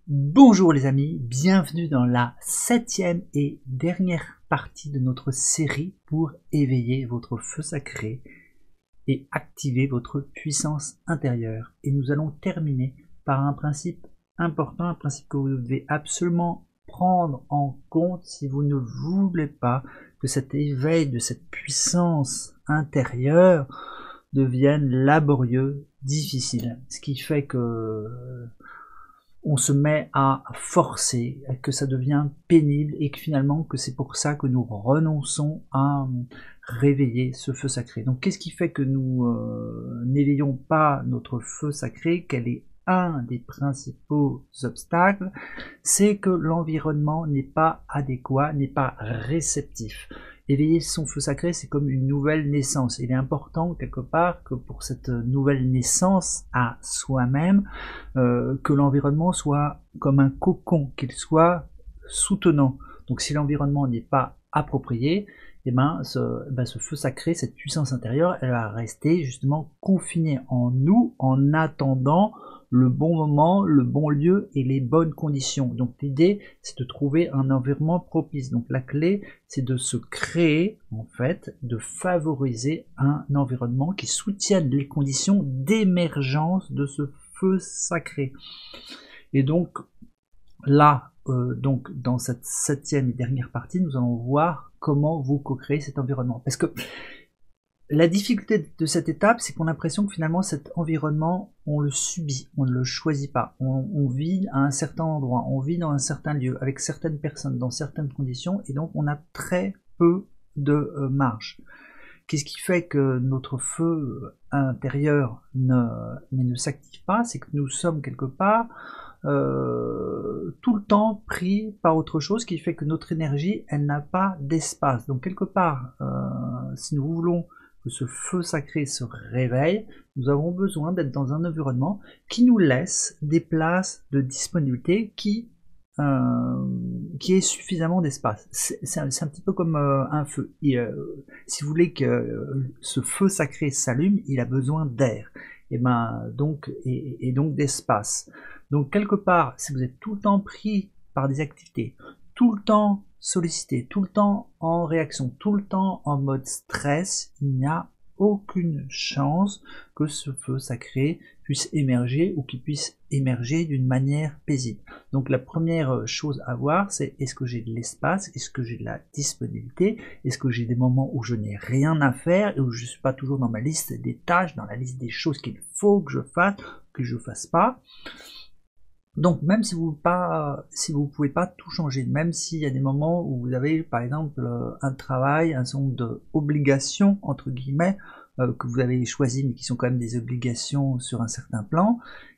Bonjour les amis, bienvenue dans la 7e et dernière partie de notre série pour éveiller votre feu sacré et activer votre puissance intérieure. Et nous allons terminer par un principe important, un principe que vous devez absolument prendre en compte si vous ne voulez pas que cet éveil de cette puissance intérieure devienne laborieux, difficile. Ce qui fait que on se met à forcer, que ça devient pénible et que finalement que c'est pour ça que nous renonçons à réveiller ce feu sacré. Donc qu'est-ce qui fait que nous n'éveillons pas notre feu sacré? Quel est un des principaux obstacles? C'est que l'environnement n'est pas adéquat, n'est pas réceptif. Éveiller son feu sacré, c'est comme une nouvelle naissance. Il est important quelque part que pour cette nouvelle naissance à soi-même, que l'environnement soit comme un cocon, qu'il soit soutenant. Donc si l'environnement n'est pas approprié, ce feu sacré, cette puissance intérieure, elle va rester justement confinée en nous en attendant le bon moment, le bon lieu et les bonnes conditions. Donc l'idée, c'est de trouver un environnement propice. Donc la clé, c'est de se créer, en fait, de favoriser un environnement qui soutienne les conditions d'émergence de ce feu sacré. Et donc là, dans cette 7e et dernière partie, nous allons voir comment vous co-créer cet environnement. Parce que la difficulté de cette étape, c'est qu'on a l'impression que finalement cet environnement, on le subit, on ne le choisit pas. On vit à un certain endroit, on vit dans un certain lieu, avec certaines personnes, dans certaines conditions, et donc on a très peu de marge. Qu'est-ce qui fait que notre feu intérieur ne s'active pas? C'est que nous sommes quelque part tout le temps pris par autre chose, qui fait que notre énergie, elle n'a pas d'espace. Donc quelque part, si nous voulons que ce feu sacré se réveille, nous avons besoin d'être dans un environnement qui nous laisse des places de disponibilité qui ait suffisamment d'espace. C'est un petit peu comme un feu. Si vous voulez que ce feu sacré s'allume, il a besoin d'air. Et donc d'espace. Donc quelque part, si vous êtes tout le temps pris par des activités, tout le temps sollicité, tout le temps en réaction, tout le temps en mode stress, il n'y a aucune chance que ce feu sacré puisse émerger ou qu'il puisse émerger d'une manière paisible. Donc la première chose à voir, c'est est-ce que j'ai de l'espace, est-ce que j'ai de la disponibilité, est-ce que j'ai des moments où je n'ai rien à faire et où je ne suis pas toujours dans ma liste des tâches, dans la liste des choses qu'il faut que je fasse pas. Donc même si vous pouvez pas tout changer, même s'il y a des moments où vous avez par exemple un travail, un certain nombre d'obligations entre guillemets que vous avez choisi mais qui sont quand même des obligations sur un certain plan,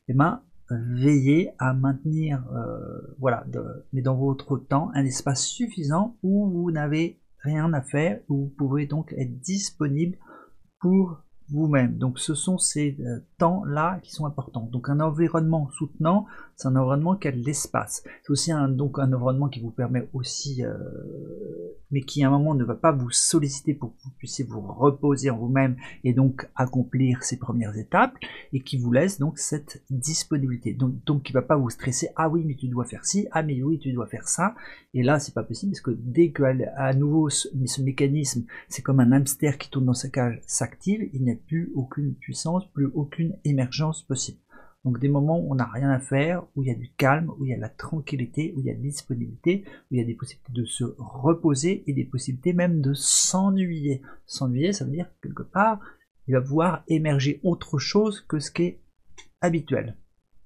veillez à maintenir mais dans votre temps un espace suffisant où vous n'avez rien à faire, où vous pouvez donc être disponible pour vous-même. Donc ce sont ces temps-là qui sont importants. Donc un environnement soutenant, c'est un environnement qui a de l'espace. C'est aussi un environnement qui vous permet aussi, mais qui à un moment ne va pas vous solliciter pour que vous puissiez vous reposer en vous-même et donc accomplir ces premières étapes, et qui vous laisse donc cette disponibilité. Donc qui ne va pas vous stresser, ah oui mais tu dois faire ci, ah mais oui tu dois faire ça, et là c'est pas possible parce que dès que à nouveau ce mécanisme, c'est comme un hamster qui tourne dans sa cage, s'active, il n'y a plus aucune puissance, plus aucune émergence possible. Donc des moments où on n'a rien à faire, où il y a du calme, où il y a de la tranquillité, où il y a de la disponibilité, où il y a des possibilités de se reposer et des possibilités même de s'ennuyer. S'ennuyer, ça veut dire que quelque part, il va pouvoir émerger autre chose que ce qui est habituel.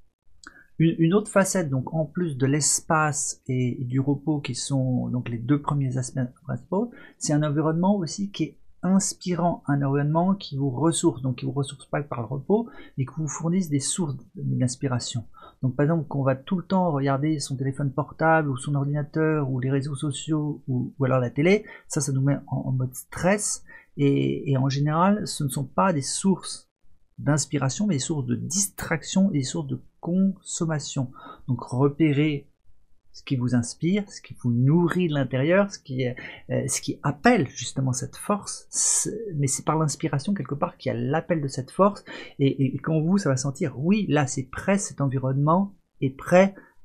Une autre facette, donc en plus de l'espace et du repos qui sont donc les deux premiers aspects principaux, c'est un environnement aussi qui est inspirant, un environnement qui vous ressource, donc qui vous ressource pas par le repos, mais qui vous fournisse des sources d'inspiration. Donc par exemple, qu'on va tout le temps regarder son téléphone portable ou son ordinateur ou les réseaux sociaux ou alors la télé, ça nous met en mode stress, et en général, ce ne sont pas des sources d'inspiration, mais des sources de distraction et des sources de consommation. Donc repérez ce qui vous inspire, ce qui vous nourrit de l'intérieur, ce qui appelle justement cette force, mais c'est par l'inspiration quelque part qu'il y a l'appel de cette force, et quand vous, ça va sentir, oui, là c'est prêt, cet environnement est prêt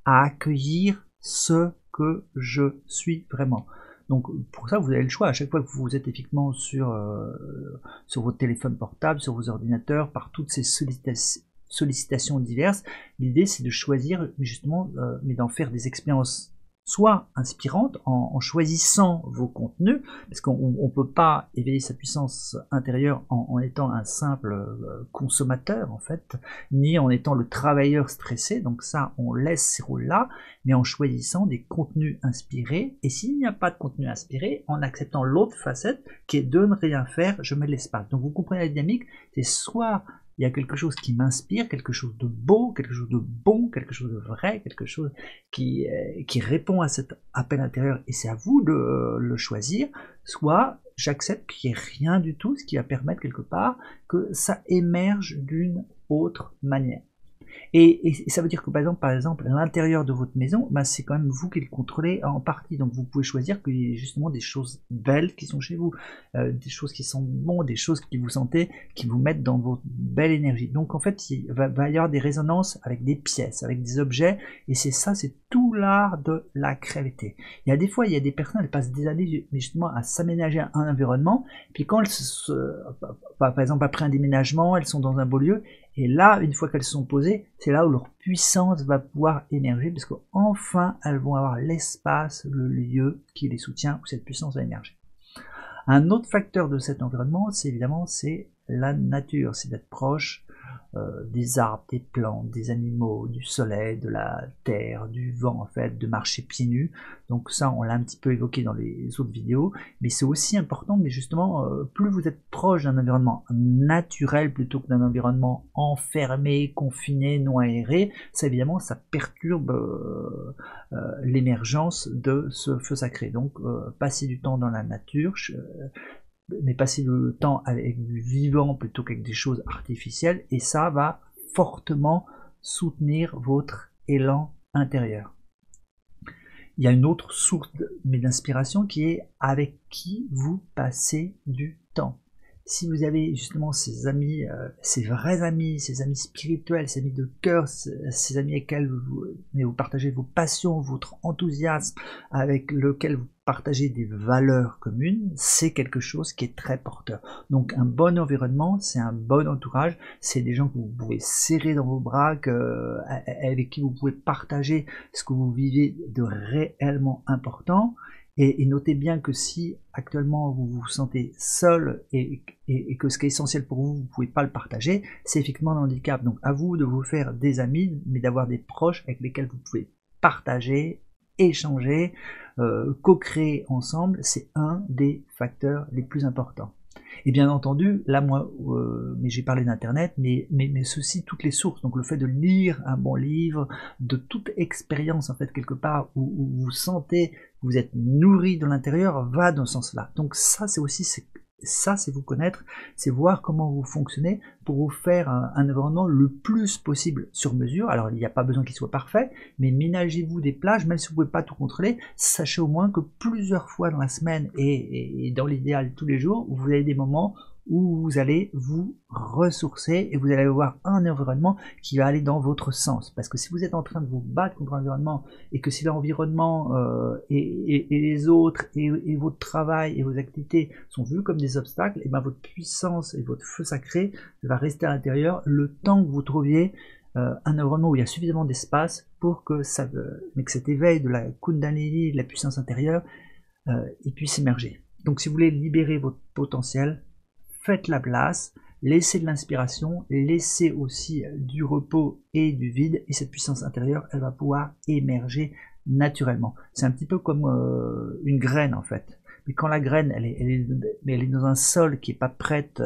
à accueillir ce que je suis vraiment. Donc pour ça, vous avez le choix. À chaque fois que vous êtes effectivement sur votre téléphone portable, sur vos ordinateurs, par toutes ces sollicitations diverses, l'idée c'est de choisir justement, mais d'en faire des expériences soit inspirantes en choisissant vos contenus, parce qu'on ne peut pas éveiller sa puissance intérieure en étant un simple consommateur en fait, ni en étant le travailleur stressé, donc ça on laisse ces rôles-là, mais en choisissant des contenus inspirés, et s'il n'y a pas de contenu inspiré, en acceptant l'autre facette qui est de ne rien faire, je mets l'espace. Donc vous comprenez la dynamique, c'est soit il y a quelque chose qui m'inspire, quelque chose de beau, quelque chose de bon, quelque chose de vrai, quelque chose qui répond à cet appel intérieur, et c'est à vous de le choisir, soit j'accepte qu'il n'y ait rien du tout, ce qui va permettre quelque part que ça émerge d'une autre manière. Et ça veut dire que par exemple l'intérieur de votre maison, bah, c'est quand même vous qui le contrôlez en partie. Donc vous pouvez choisir qu'il y ait justement des choses belles qui sont chez vous, des choses qui sont bonnes, des choses que vous sentez, qui vous mettent dans votre belle énergie. Donc en fait, il va y avoir des résonances avec des pièces, avec des objets, et c'est ça, c'est tout l'art de la créativité. Il y a des fois, il y a des personnes, elles passent des années justement à s'aménager un environnement, puis quand elles par exemple après un déménagement, elles sont dans un beau lieu, et là, une fois qu'elles sont posées, c'est là où leur puissance va pouvoir émerger, parce qu'enfin, elles vont avoir l'espace, le lieu qui les soutient, où cette puissance va émerger. Un autre facteur de cet environnement, c'est évidemment la nature, c'est d'être proche des arbres, des plantes, des animaux, du soleil, de la terre, du vent en fait, de marcher pieds nus. Donc ça, on l'a un petit peu évoqué dans les autres vidéos, mais c'est aussi important, mais justement, plus vous êtes proche d'un environnement naturel plutôt que d'un environnement enfermé, confiné, non aéré, ça évidemment, ça perturbe l'émergence de ce feu sacré. Donc passer du temps dans la nature, mais passer le temps avec du vivant plutôt qu'avec des choses artificielles, et ça va fortement soutenir votre élan intérieur. Il y a une autre source d'inspiration qui est avec qui vous passez du temps. Si vous avez justement ces amis, ces vrais amis, ces amis spirituels, ces amis de cœur, ces amis avec lesquels vous partagez vos passions, votre enthousiasme, avec lequel vous partagez des valeurs communes, c'est quelque chose qui est très porteur. Donc un bon environnement, c'est un bon entourage, c'est des gens que vous pouvez serrer dans vos bras, avec qui vous pouvez partager ce que vous vivez de réellement important. Et notez bien que si actuellement vous vous sentez seul et que ce qui est essentiel pour vous, vous ne pouvez pas le partager, c'est effectivement un handicap. Donc à vous de vous faire des amis, mais d'avoir des proches avec lesquels vous pouvez partager, échanger, co-créer ensemble, c'est un des facteurs les plus importants. Et bien entendu, là moi, mais j'ai parlé d'internet, mais ceci, toutes les sources, donc le fait de lire un bon livre, de toute expérience en fait quelque part où vous sentez que vous êtes nourri de l'intérieur, va dans ce sens-là. Donc ça c'est aussi, c'est vous connaître, c'est voir comment vous fonctionnez pour vous faire un environnement le plus possible sur mesure. Alors il n'y a pas besoin qu'il soit parfait, mais ménagez-vous des plages, même si vous ne pouvez pas tout contrôler, sachez au moins que plusieurs fois dans la semaine et dans l'idéal tous les jours, vous avez des moments où vous allez vous ressourcer et vous allez avoir un environnement qui va aller dans votre sens. Parce que si vous êtes en train de vous battre contre l'environnement et que si l'environnement et les autres et votre travail et vos activités sont vus comme des obstacles, et bien votre puissance et votre feu sacré va rester à l'intérieur le temps que vous trouviez un environnement où il y a suffisamment d'espace pour que cet éveil de la Kundalini, de la puissance intérieure, il puisse émerger. Donc si vous voulez libérer votre potentiel, faites la place, laissez de l'inspiration, laissez aussi du repos et du vide, et cette puissance intérieure, elle va pouvoir émerger naturellement. C'est un petit peu comme une graine en fait. Mais quand la graine, elle est dans un sol qui n'est pas prête,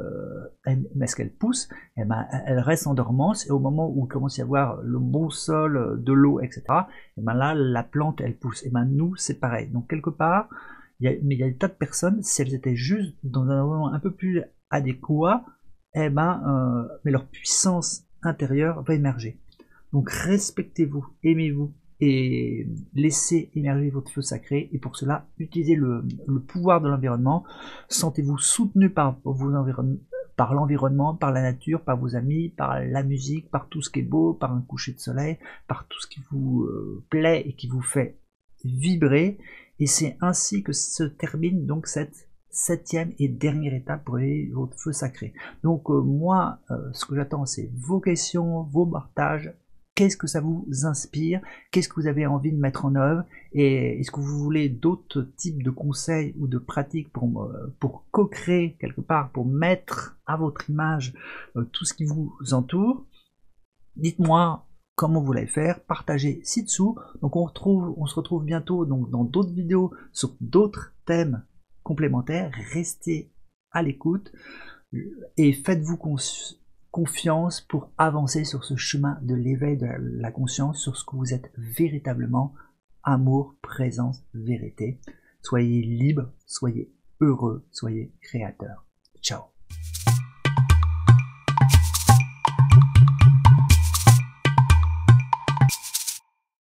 mais ce qu'elle pousse, eh ben, elle reste en dormance, et au moment où il commence à y avoir le bon sol, de l'eau, etc., eh ben là, la plante, elle pousse. Et ben nous, c'est pareil. Donc quelque part, mais il y a des tas de personnes, si elles étaient juste dans un environnement un peu plus adéquat, eh ben, mais leur puissance intérieure va émerger. Donc respectez-vous, aimez-vous et laissez émerger votre feu sacré. Et pour cela, utilisez le pouvoir de l'environnement. Sentez-vous soutenu par par l'environnement, par la nature, par vos amis, par la musique, par tout ce qui est beau, par un coucher de soleil, par tout ce qui vous plaît et qui vous fait vibrer. Et c'est ainsi que se termine donc cette 7e et dernière étape pour éveiller votre feu sacré. Donc moi, ce que j'attends, c'est vos questions, vos partages. Qu'est-ce que ça vous inspire? Qu'est-ce que vous avez envie de mettre en œuvre? Et est-ce que vous voulez d'autres types de conseils ou de pratiques pour co-créer quelque part, pour mettre à votre image tout ce qui vous entoure? Dites-moi comment vous l'allez faire, partagez ci-dessous. Donc on se retrouve bientôt donc, dans d'autres vidéos sur d'autres thèmes complémentaires. Restez à l'écoute et faites-vous confiance pour avancer sur ce chemin de l'éveil de la conscience, sur ce que vous êtes véritablement, amour, présence, vérité. Soyez libre, soyez heureux, soyez créateur. Ciao.